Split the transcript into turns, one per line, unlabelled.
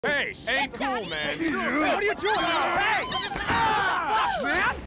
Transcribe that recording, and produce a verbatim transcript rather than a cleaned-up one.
Hey, ain't cool, man.
What are you doing?